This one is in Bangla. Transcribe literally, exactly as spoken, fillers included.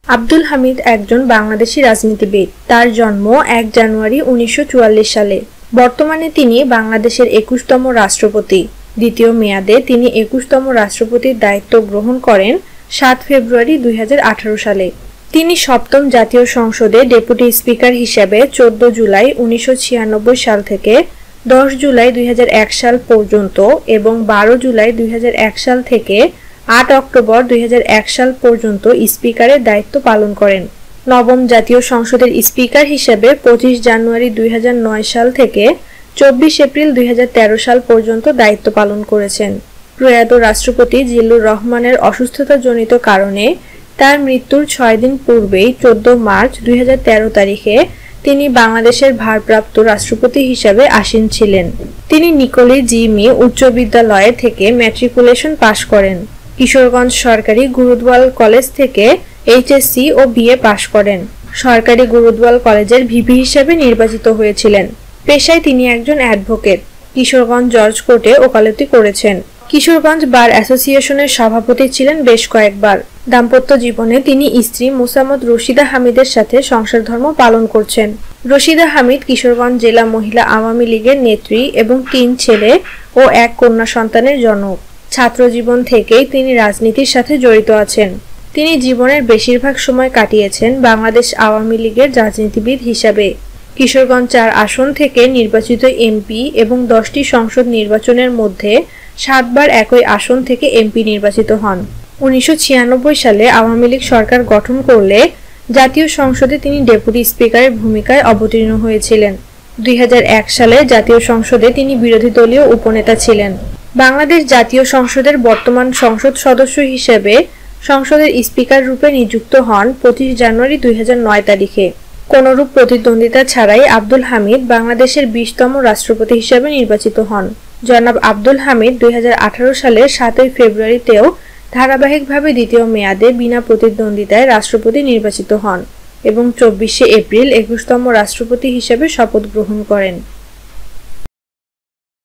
আব্দুল হামিদ একজন বাংলাদেশী রাজনীতিবিদ। তার জন্ম এক জানুয়ারি উনিশশো চুয়াল্লিশ সালে। বর্তমানে তিনি বাংলাদেশের একুশতম রাষ্ট্রপতি। দ্বিতীয় মেয়াদে তিনি একুশতম রাষ্ট্রপতির দায়িত্ব গ্রহণ করেন সাত ফেব্রুয়ারি দুই হাজার আঠারো সালে। তিনি সপ্তম জাতীয় সংসদে ডেপুটি স্পিকার হিসেবে চোদ্দ জুলাই উনিশশো ছিয়ানব্বই সাল থেকে দশ জুলাই দুই হাজার এক সাল পর্যন্ত এবং বারো জুলাই দুই হাজার এক সাল থেকে আট অক্টোবর দুই হাজার এক সাল পর্যন্ত স্পিকারের দায়িত্ব পালন করেন। নবম জাতীয় সংসদের স্পিকার হিসেবে পঁচিশ জানুয়ারি দুই হাজার নয় সাল থেকে চব্বিশ এপ্রিল দুই হাজার তেরো সাল পর্যন্ত দায়িত্ব পালন করেছেন। প্রয়াত রাষ্ট্রপতি জিল্লুর রহমানের অসুস্থতাজনিত কারণে তার মৃত্যুর ছয় দিন পূর্বেই চোদ্দ মার্চ দুই হাজার তেরো তারিখে তিনি বাংলাদেশের ভারপ্রাপ্ত রাষ্ট্রপতি হিসেবে আসীন ছিলেন। তিনি নিকলি জি মি উচ্চ বিদ্যালয় থেকে ম্যাট্রিকুলেশন পাশ করেন। কিশোরগঞ্জ সরকারি গুরুদ্বাল কলেজ থেকে এইচএসসি ও বিএ পাশ করেন। সরকারি গুরুদ্বাল কলেজের ভিপি হিসেবে নির্বাচিত হয়েছিলেন। পেশায় তিনি একজন অ্যাডভোকেট। কিশোরগঞ্জ জজ কোর্টে ওকালতি করেছেন। কিশোরগঞ্জ বার অ্যাসোসিয়েশনের সভাপতি ছিলেন বেশ কয়েকবার। দাম্পত্য জীবনে তিনি স্ত্রী মোসাম্মদ রশিদা হামিদের সাথে সংসার ধর্ম পালন করছেন। রশিদা হামিদ কিশোরগঞ্জ জেলা মহিলা আওয়ামী লীগের নেত্রী এবং তিন ছেলে ও এক কন্যা সন্তানের জনক। ছাত্র জীবন থেকেই তিনি রাজনীতির সাথে জড়িত আছেন। তিনি জীবনের বেশিরভাগ সময় কাটিয়েছেন বাংলাদেশ আওয়ামী লীগের রাজনীতিবিদ হিসাবে। কিশোরগঞ্জ চার আসন থেকে নির্বাচিত এমপি এবং দশটি সংসদ নির্বাচনের মধ্যে সাতবার একই আসন থেকে এমপি নির্বাচিত হন। উনিশশো ছিয়ানব্বই সালে আওয়ামী লীগ সরকার গঠন করলে জাতীয় সংসদে তিনি ডেপুটি স্পিকারের ভূমিকায় অবতীর্ণ হয়েছিলেন। দুই হাজার এক সালে জাতীয় সংসদে তিনি বিরোধী দলীয় উপনেতা ছিলেন। বাংলাদেশ জাতীয় সংসদের বর্তমান সংসদ সদস্য হিসেবে সংসদের স্পিকার রূপে নিযুক্ত হন পঁচিশ জানুয়ারি দুই হাজার নয় তারিখে। কোনরূপ প্রতিদ্বন্দ্বিতা ছাড়াই আব্দুল হামিদ বাংলাদেশের বিশতম রাষ্ট্রপতি হিসেবে নির্বাচিত হন। জনাব আব্দুল হামিদ দুই হাজার আঠারো সালের সাতই ফেব্রুয়ারিতেও ধারাবাহিকভাবে দ্বিতীয় মেয়াদে বিনা প্রতিদ্বন্দ্বিতায় রাষ্ট্রপতি নির্বাচিত হন এবং চব্বিশে এপ্রিল একুশতম রাষ্ট্রপতি হিসেবে শপথ গ্রহণ করেন।